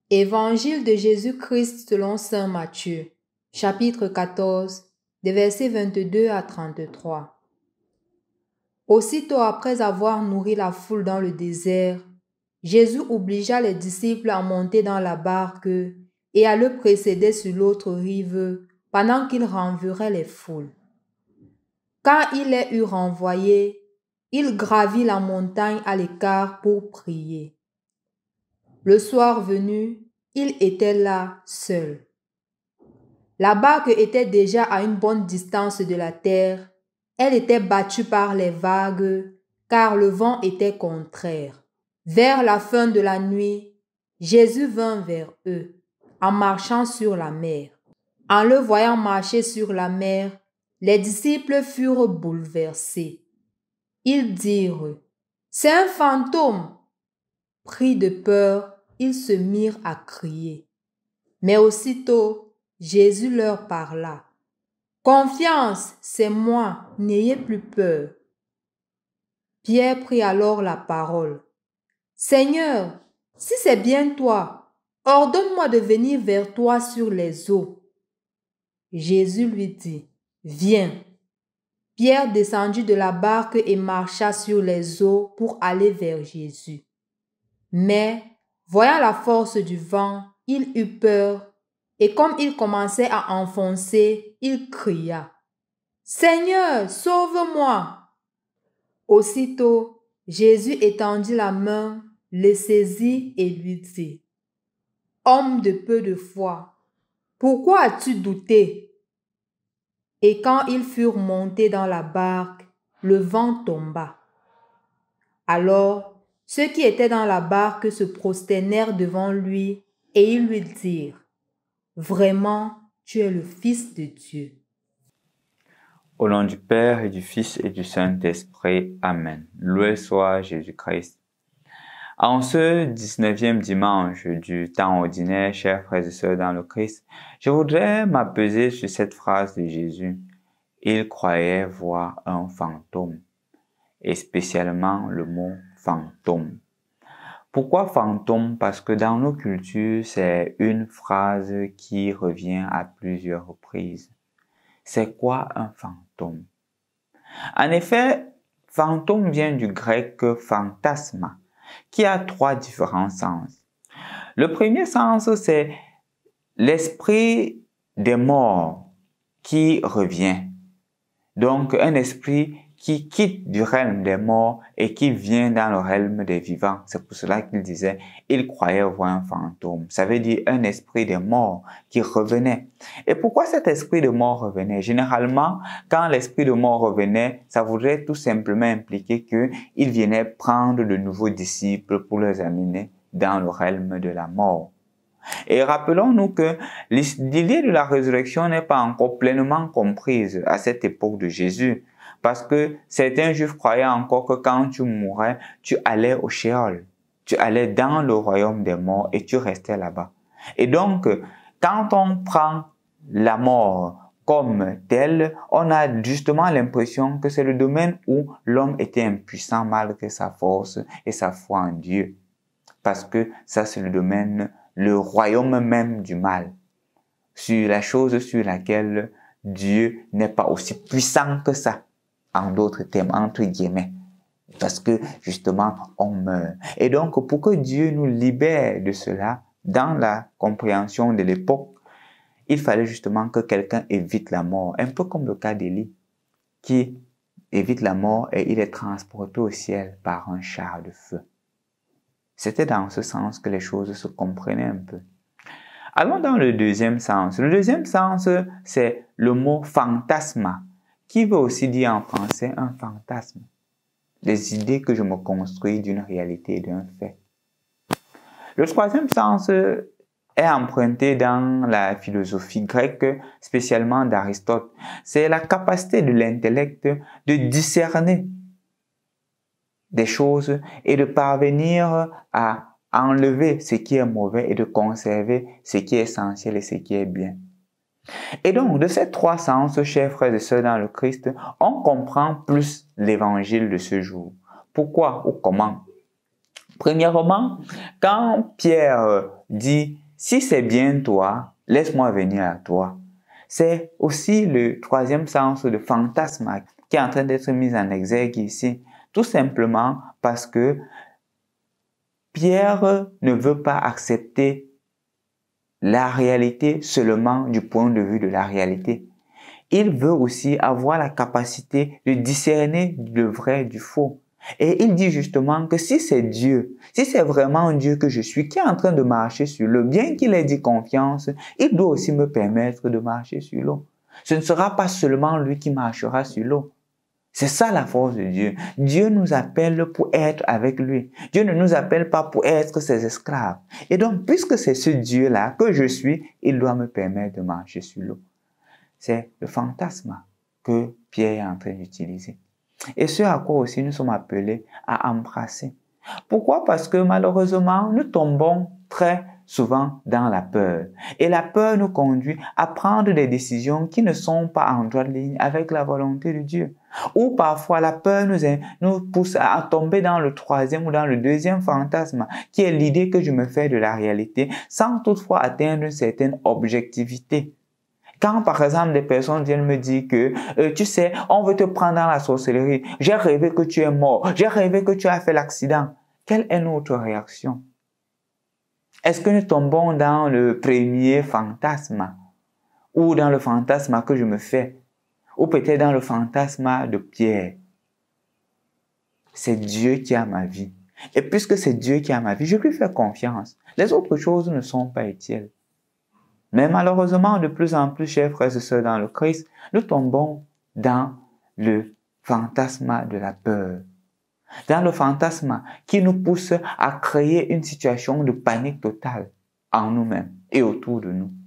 Évangile de Jésus-Christ selon saint Matthieu, chapitre 14, des versets 22 à 33. Aussitôt après avoir nourri la foule dans le désert, Jésus obligea les disciples à monter dans la barque et à le précéder sur l'autre rive pendant qu'il renverrait les foules. Quand il les eut renvoyés, il gravit la montagne à l'écart pour prier. Le soir venu, il était là seul. La barque était déjà à une bonne distance de la terre. Elle était battue par les vagues, car le vent était contraire. Vers la fin de la nuit, Jésus vint vers eux, en marchant sur la mer. En le voyant marcher sur la mer, les disciples furent bouleversés. Ils dirent, « C'est un fantôme !» Pris de peur, ils se mirent à crier. Mais aussitôt, Jésus leur parla. « Confiance, c'est moi, n'ayez plus peur. » Pierre prit alors la parole. « Seigneur, si c'est bien toi, ordonne-moi de venir vers toi sur les eaux. » Jésus lui dit, « Viens. » Pierre descendit de la barque et marcha sur les eaux pour aller vers Jésus. Mais, voyant la force du vent, il eut peur, et comme il commençait à enfoncer, il cria, « Seigneur, sauve-moi !» Aussitôt, Jésus étendit la main, le saisit et lui dit, « Homme de peu de foi, pourquoi as-tu douté? » Et quand ils furent montés dans la barque, le vent tomba. Alors, ceux qui étaient dans la barque se prosternèrent devant lui et ils lui dirent, « Vraiment, tu es le Fils de Dieu. » Au nom du Père et du Fils et du Saint-Esprit. Amen. Loué soit Jésus-Christ. En ce 19e dimanche du temps ordinaire, chers frères et sœurs dans le Christ, je voudrais m'apaiser sur cette phrase de Jésus. Il croyait voir un fantôme, et spécialement le mot fantôme. Pourquoi fantôme? Parce que dans nos cultures, c'est une phrase qui revient à plusieurs reprises. C'est quoi un fantôme? En effet, fantôme vient du grec phantasma, qui a trois différents sens. Le premier sens, c'est l'esprit des morts qui revient. Donc, un esprit qui quitte du règne des morts et qui vient dans le règne des vivants. C'est pour cela qu'il disait, il croyait voir un fantôme. Ça veut dire un esprit des morts qui revenait. Et pourquoi cet esprit de mort revenait? Généralement, quand l'esprit de mort revenait, ça voudrait tout simplement impliquer qu'il venait prendre de nouveaux disciples pour les amener dans le règne de la mort. Et rappelons-nous que l'idée de la résurrection n'est pas encore pleinement comprise à cette époque de Jésus, parce que certains Juifs croyaient encore que quand tu mourais, tu allais au Sheol, tu allais dans le royaume des morts et tu restais là-bas. Et donc, quand on prend la mort comme telle, on a justement l'impression que c'est le domaine où l'homme était impuissant malgré sa force et sa foi en Dieu. Parce que ça, c'est le domaine, le royaume même du mal, sur la chose sur laquelle Dieu n'est pas aussi puissant que ça, en d'autres termes, entre guillemets, parce que justement, on meurt. Et donc, pour que Dieu nous libère de cela, dans la compréhension de l'époque, il fallait justement que quelqu'un évite la mort, un peu comme le cas d'Élie, qui évite la mort et il est transporté au ciel par un char de feu. C'était dans ce sens que les choses se comprenaient un peu. Allons dans le deuxième sens. Le deuxième sens, c'est le mot fantasma, qui veut aussi dire en français un fantasme. Les idées que je me construis d'une réalité et d'un fait. Le troisième sens est emprunté dans la philosophie grecque, spécialement d'Aristote. C'est la capacité de l'intellect de discerner des choses et de parvenir à enlever ce qui est mauvais et de conserver ce qui est essentiel et ce qui est bien. Et donc, de ces trois sens, chers frères et sœurs dans le Christ, on comprend plus l'évangile de ce jour. Pourquoi ou comment? Premièrement, quand Pierre dit « Si c'est bien toi, laisse-moi venir à toi », c'est aussi le troisième sens de fantasme qui est en train d'être mis en exergue ici, tout simplement parce que Pierre ne veut pas accepter la réalité seulement du point de vue de la réalité. Il veut aussi avoir la capacité de discerner le vrai du faux. Et il dit justement que si c'est Dieu, si c'est vraiment Dieu que je suis qui est en train de marcher sur l'eau, bien qu'il ait dit confiance, il doit aussi me permettre de marcher sur l'eau. Ce ne sera pas seulement lui qui marchera sur l'eau. C'est ça la force de Dieu. Dieu nous appelle pour être avec lui. Dieu ne nous appelle pas pour être ses esclaves. Et donc, puisque c'est ce Dieu-là que je suis, il doit me permettre de marcher sur l'eau. C'est le fantasme que Pierre est en train d'utiliser. Et ce à quoi aussi nous sommes appelés à embrasser. Pourquoi? Parce que malheureusement, nous tombons très souvent dans la peur. Et la peur nous conduit à prendre des décisions qui ne sont pas en droite ligne avec la volonté de Dieu. Ou parfois la peur nous pousse à tomber dans le troisième ou dans le deuxième fantasme, qui est l'idée que je me fais de la réalité, sans toutefois atteindre une certaine objectivité. Quand, par exemple, des personnes viennent me dire que, tu sais, on veut te prendre dans la sorcellerie, j'ai rêvé que tu es mort, j'ai rêvé que tu as fait l'accident. Quelle est notre réaction? Est-ce que nous tombons dans le premier fantasme ou dans le fantasme que je me fais ou peut-être dans le fantasme de Pierre? C'est Dieu qui a ma vie. Et puisque c'est Dieu qui a ma vie, je lui fais confiance. Les autres choses ne sont pas utiles. Mais malheureusement, de plus en plus, chers frères et sœurs dans le Christ, nous tombons dans le fantasme de la peur. Dans le fantasme qui nous pousse à créer une situation de panique totale en nous-mêmes et autour de nous.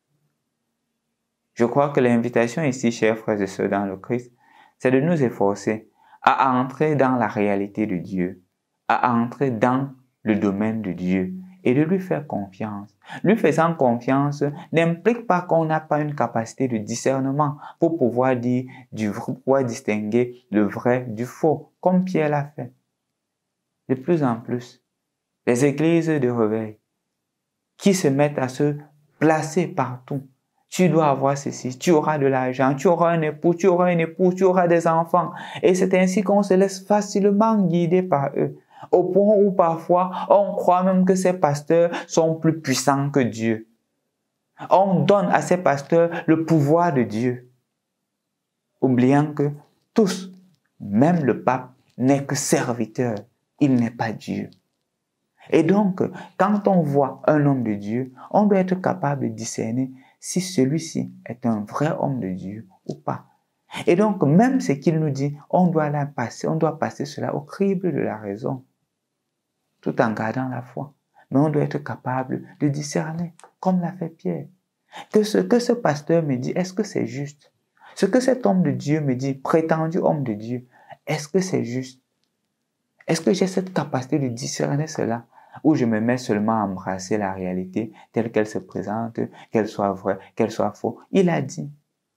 Je crois que l'invitation ici, chers frères et sœurs dans le Christ, c'est de nous efforcer à entrer dans la réalité de Dieu, à entrer dans le domaine de Dieu et de lui faire confiance. Lui faisant confiance n'implique pas qu'on n'a pas une capacité de discernement pour pouvoir pouvoir distinguer le vrai du faux, comme Pierre l'a fait. De plus en plus, les églises de réveil qui se mettent à se placer partout. Tu dois avoir ceci, tu auras de l'argent, tu auras un époux, tu auras une épouse, tu auras des enfants. Et c'est ainsi qu'on se laisse facilement guider par eux. Au point où parfois, on croit même que ces pasteurs sont plus puissants que Dieu. On donne à ces pasteurs le pouvoir de Dieu, oubliant que tous, même le pape, n'est que serviteur. Il n'est pas Dieu. Et donc, quand on voit un homme de Dieu, on doit être capable de discerner si celui-ci est un vrai homme de Dieu ou pas. Et donc, même ce qu'il nous dit, on doit passer cela au crible de la raison, tout en gardant la foi. Mais on doit être capable de discerner, comme l'a fait Pierre. Que ce que ce pasteur me dit, est-ce que c'est juste? Ce que cet homme de Dieu me dit, prétendu homme de Dieu, est-ce que c'est juste? Est-ce que j'ai cette capacité de discerner cela? Ou je me mets seulement à embrasser la réalité telle qu'elle se présente, qu'elle soit vraie, qu'elle soit fausse? Il a dit.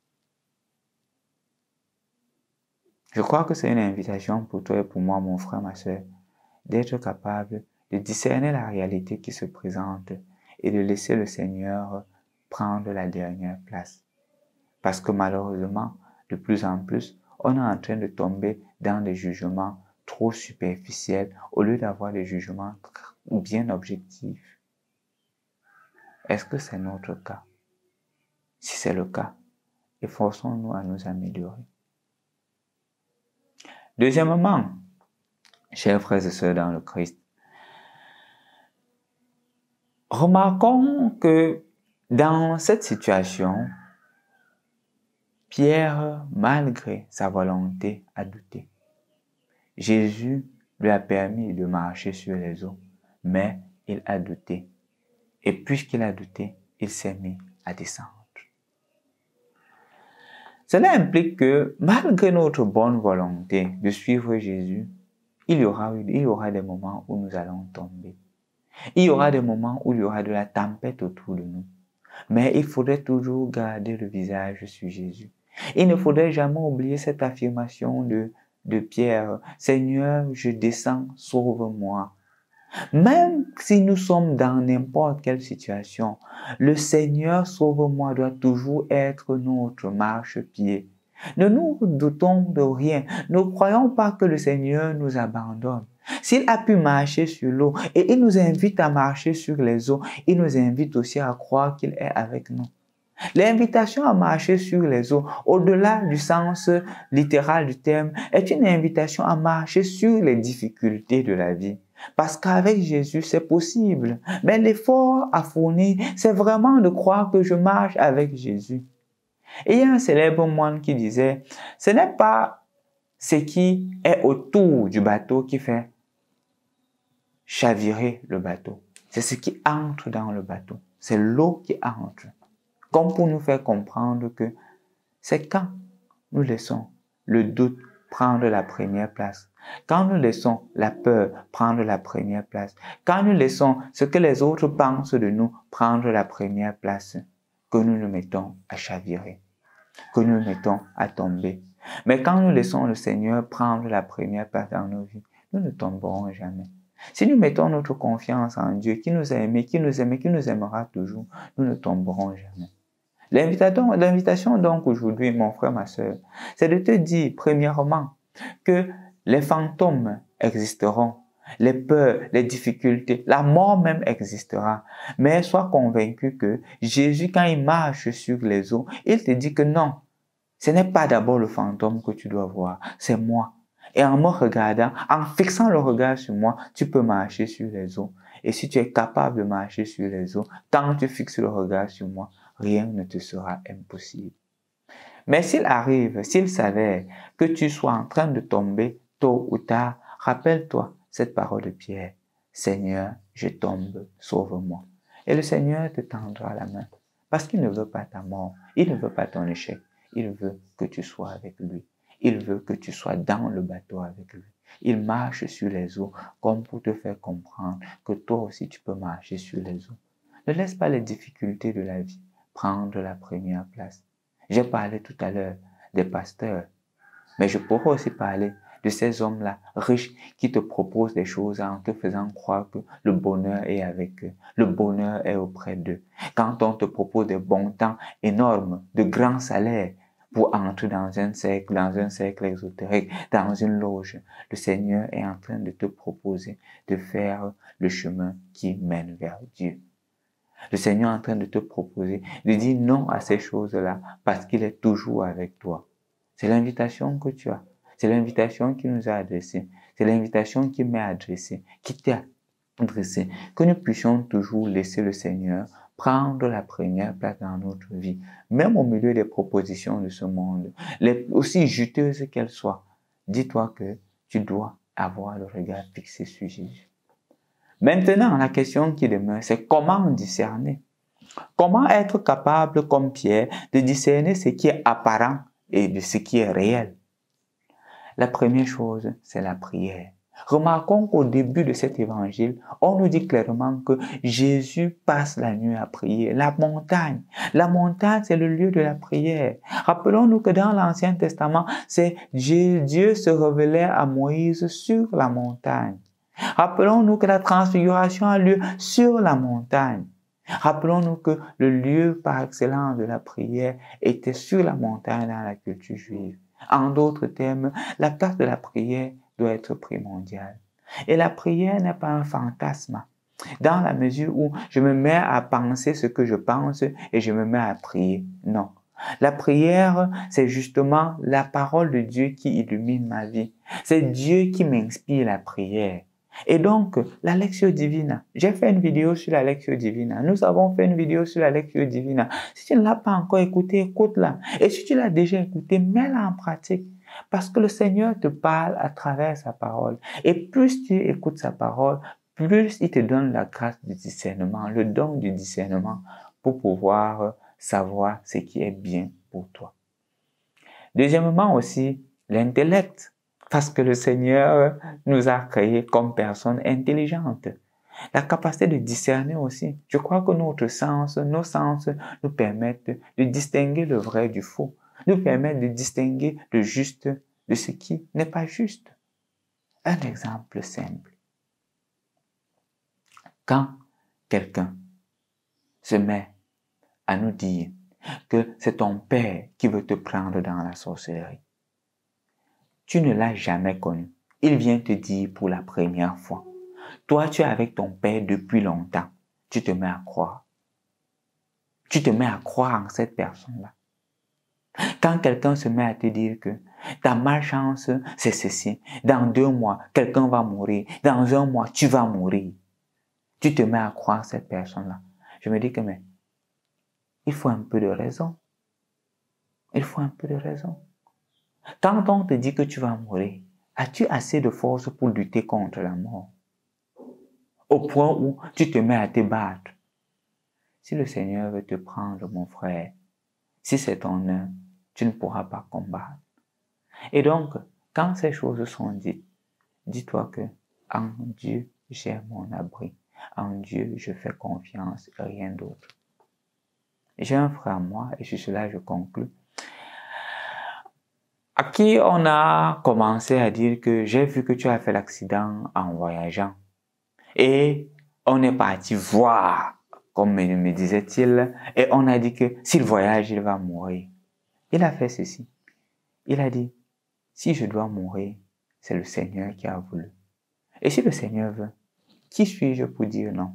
Je crois que c'est une invitation pour toi et pour moi, mon frère, ma soeur, d'être capable de discerner la réalité qui se présente et de laisser le Seigneur prendre la dernière place. Parce que malheureusement, de plus en plus, on est en train de tomber dans des jugements trop superficiels au lieu d'avoir des jugements bien objectifs. Est-ce que c'est notre cas? Si c'est le cas, efforçons-nous à nous améliorer. Deuxièmement, chers frères et sœurs dans le Christ, remarquons que dans cette situation, Pierre, malgré sa volonté, a douté. Jésus lui a permis de marcher sur les eaux, mais il a douté. Et puisqu'il a douté, il s'est mis à descendre. Cela implique que malgré notre bonne volonté de suivre Jésus, il y aura des moments où nous allons tomber. Il y aura des moments où il y aura de la tempête autour de nous. Mais il faudrait toujours garder le visage sur Jésus. Il ne faudrait jamais oublier cette affirmation de Pierre. Seigneur, je descends, sauve-moi. Même si nous sommes dans n'importe quelle situation, le Seigneur sauve-moi doit toujours être notre marchepied. Ne nous doutons de rien. Ne croyons pas que le Seigneur nous abandonne. S'il a pu marcher sur l'eau et il nous invite à marcher sur les eaux, il nous invite aussi à croire qu'il est avec nous. L'invitation à marcher sur les eaux, au-delà du sens littéral du terme, est une invitation à marcher sur les difficultés de la vie. Parce qu'avec Jésus, c'est possible. Mais l'effort à fournir, c'est vraiment de croire que je marche avec Jésus. Et il y a un célèbre moine qui disait, ce n'est pas ce qui est autour du bateau qui fait chavirer le bateau. C'est ce qui entre dans le bateau. C'est l'eau qui entre. Comme pour nous faire comprendre que c'est quand nous laissons le doute prendre la première place, quand nous laissons la peur prendre la première place, quand nous laissons ce que les autres pensent de nous prendre la première place, que nous nous mettons à chavirer, que nous nous mettons à tomber. Mais quand nous laissons le Seigneur prendre la première place dans nos vies, nous ne tomberons jamais. Si nous mettons notre confiance en Dieu, qui nous a aimés, qui nous aime, qui nous aimera toujours, nous ne tomberons jamais. L'invitation donc aujourd'hui, mon frère, ma soeur, c'est de te dire premièrement que les fantômes existeront, les peurs, les difficultés, la mort même existera. Mais sois convaincu que Jésus, quand il marche sur les eaux, il te dit que non, ce n'est pas d'abord le fantôme que tu dois voir, c'est moi. Et en me regardant, en fixant le regard sur moi, tu peux marcher sur les eaux. Et si tu es capable de marcher sur les eaux, quand tu fixes le regard sur moi, rien ne te sera impossible. Mais s'il arrive, s'il s'avère que tu sois en train de tomber tôt ou tard, rappelle-toi cette parole de Pierre. Seigneur, je tombe, sauve-moi. Et le Seigneur te tendra la main. Parce qu'il ne veut pas ta mort, il ne veut pas ton échec, il veut que tu sois avec lui. Il veut que tu sois dans le bateau avec lui. Il marche sur les eaux comme pour te faire comprendre que toi aussi tu peux marcher sur les eaux. Ne laisse pas les difficultés de la vie prendre la première place. J'ai parlé tout à l'heure des pasteurs, mais je pourrais aussi parler de ces hommes-là riches qui te proposent des choses en te faisant croire que le bonheur est avec eux, le bonheur est auprès d'eux. Quand on te propose des bons temps énormes, de grands salaires, pour entrer dans un cercle ésotérique, dans une loge, le Seigneur est en train de te proposer de faire le chemin qui mène vers Dieu. Le Seigneur est en train de te proposer de dire non à ces choses-là parce qu'il est toujours avec toi. C'est l'invitation que tu as. C'est l'invitation qui nous a adressée. C'est l'invitation qui m'est adressée, qui t'est adressée. Que nous puissions toujours laisser le Seigneur prendre la première place dans notre vie, même au milieu des propositions de ce monde, aussi juteuses qu'elles soient. Dis-toi que tu dois avoir le regard fixé sur Jésus. Maintenant, la question qui demeure, c'est comment discerner? Comment être capable, comme Pierre, de discerner ce qui est apparent et de ce qui est réel? La première chose, c'est la prière. Remarquons qu'au début de cet évangile, on nous dit clairement que Jésus passe la nuit à prier. La montagne, c'est le lieu de la prière. Rappelons-nous que dans l'Ancien Testament, c'est Dieu se révélait à Moïse sur la montagne. Rappelons-nous que la transfiguration a lieu sur la montagne. Rappelons-nous que le lieu par excellence de la prière était sur la montagne dans la culture juive. En d'autres termes, la place de la prière doit être primordiale. Et la prière n'est pas un fantasme, dans la mesure où je me mets à penser ce que je pense et je me mets à prier. Non. La prière, c'est justement la parole de Dieu qui illumine ma vie. C'est Dieu qui m'inspire la prière. Et donc, la Lectio Divina, j'ai fait une vidéo sur la Lectio Divina. Nous avons fait une vidéo sur la Lectio Divina. Si tu ne l'as pas encore écoutée, écoute-la. Et si tu l'as déjà écoutée, mets-la en pratique. Parce que le Seigneur te parle à travers sa parole. Et plus tu écoutes sa parole, plus il te donne la grâce du discernement, le don du discernement pour pouvoir savoir ce qui est bien pour toi. Deuxièmement aussi, l'intellect. Parce que le Seigneur nous a créés comme personnes intelligentes. La capacité de discerner aussi. Je crois que nos sens nous permettent de distinguer le vrai du faux, nous permettent de distinguer le juste de ce qui n'est pas juste. Un exemple simple. Quand quelqu'un se met à nous dire que c'est ton père qui veut te prendre dans la sorcellerie, tu ne l'as jamais connu. Il vient te dire pour la première fois. Toi, tu es avec ton père depuis longtemps. Tu te mets à croire. Tu te mets à croire en cette personne-là. Quand quelqu'un se met à te dire que ta malchance, c'est ceci. Dans 2 mois, quelqu'un va mourir. Dans 1 mois, tu vas mourir. Tu te mets à croire cette personne-là. Je me dis que, mais, il faut un peu de raison. Il faut un peu de raison. Quand on te dit que tu vas mourir, as-tu assez de force pour lutter contre la mort? Au point où tu te mets à te battre. Si le Seigneur veut te prendre, mon frère, si c'est ton heure, tu ne pourras pas combattre. Et donc, quand ces choses sont dites, dis-toi que en Dieu, j'ai mon abri. En Dieu, je fais confiance et rien d'autre. J'ai un frère, moi, et sur cela, je conclus, à qui on a commencé à dire que j'ai vu que tu as fait l'accident en voyageant. Et on est parti voir, comme me disait-il, et on a dit que s'il voyage, il va mourir. Il a fait ceci. Il a dit, si je dois mourir, c'est le Seigneur qui a voulu. Et si le Seigneur veut, qui suis-je pour dire non?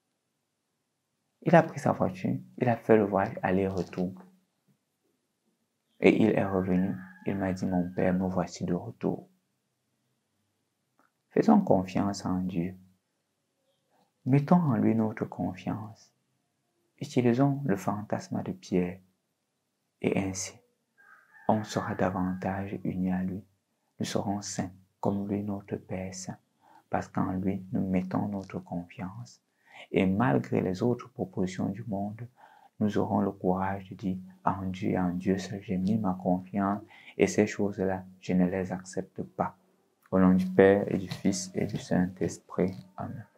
Il a pris sa voiture, il a fait le voyage aller-retour. Et il est revenu. Il m'a dit, mon père, me voici de retour. Faisons confiance en Dieu. Mettons en lui notre confiance. Utilisons le fantasme de Pierre. Et ainsi, on sera davantage unis à lui. Nous serons saints comme lui, notre Père saint. Parce qu'en lui, nous mettons notre confiance. Et malgré les autres propositions du monde, nous aurons le courage de dire en Dieu seul, j'ai mis ma confiance et ces choses-là, je ne les accepte pas. Au nom du Père et du Fils et du Saint-Esprit. Amen.